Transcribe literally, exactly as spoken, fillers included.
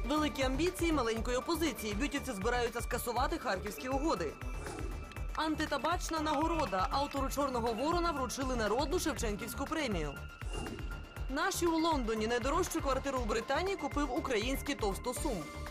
Великі амбіції маленької опозиції. Бютівці збираються скасувати харківські угоди. Антитабачна нагорода. Автору «Чорного ворона» вручили народну Шевченківську премію. Наші у Лондоні. Найдорожчу квартиру в Британії купив український товстосум.